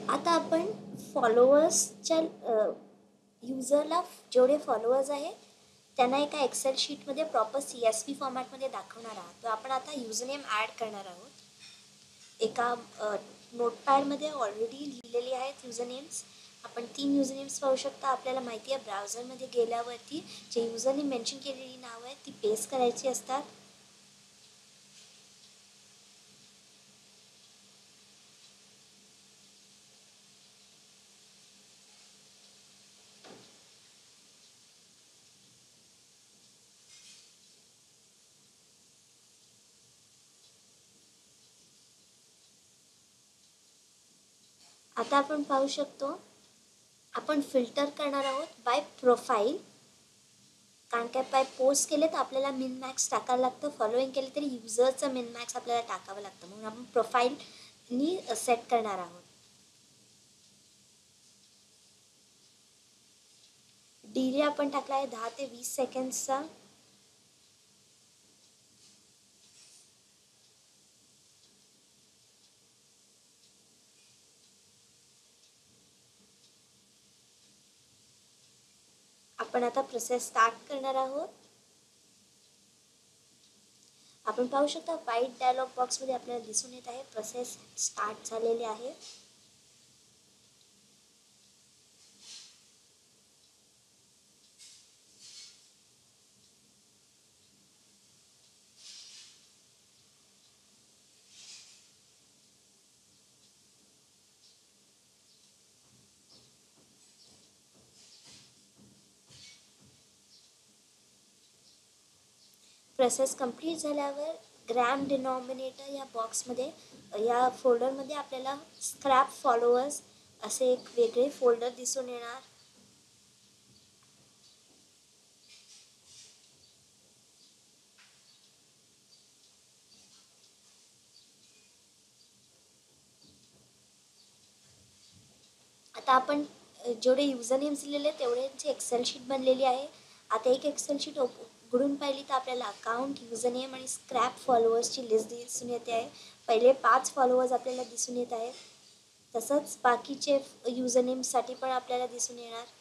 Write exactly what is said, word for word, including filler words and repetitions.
आता आपण फॉलोअर्सच्या युजरला जेवढे फॉलोअर्स आहे त्यांना एका एक्सेल शीटमध्ये प्रॉपर सी एस पी फॉर्मॅटमध्ये दाखवणार आहात. तर आपण आता युजरनेम ॲड करणार आहोत. एका नोटपॅडमध्ये ऑलरेडी लिहिलेली आहेत युजरनेम्स. आपण तीन युजरनेम्स पाहू शकता. आपल्याला माहिती आहे ब्राउझरमध्ये गेल्यावरती जे युजरने मेन्शन केलेली नावं आहेत ती पेस्ट करायची असतात. आता आपण पाहू शकतो आपण फिल्टर करणार आहोत बाय प्रोफाईल. कारण काय बाय पोस्ट केले तर आपल्याला मिन मॅक्स टाकायला लागतं, फॉलोईंग केले तरी युजरचं मिन मॅक्स आपल्याला टाकावं लागतं, म्हणून आपण प्रोफाईलनी सेट करणार आहोत. डिले आपण टाकला आहे दहा ते वीस सेकंड्सचा. आपण आता प्रोसेस स्टार्ट करणार आहोत. आपण पाहू शकता व्हाईट डायलॉग बॉक्समध्ये आपल्याला दिसून येत आहे प्रोसेस स्टार्ट झालेले आहे. प्रोसेस कंप्लीट झाल्यावर ग्रॅम डिनॉमिनेटर या बॉक्समध्ये या फोल्डरमध्ये आपल्याला स्क्रॅप फॉलोअर्स असे एक वेगळे फोल्डर दिसून येणार. आता आपण जेवढे युजर नेम्स दिलेले तेवढ्यांची एक्सेल शीट बनलेली आहे. आता एक एक्सेल शीट उघडून पाहिली तर आपल्याला अकाउंट, युजर नेम आणि स्क्रॅप फॉलोअर्सची लिस्ट दिसून येते आहे. पहिले पाच फॉलोअर्स आपल्याला दिसून येत आहेत. तसंच बाकीचे युजर नेमसाठी पण आपल्याला दिसून येणार.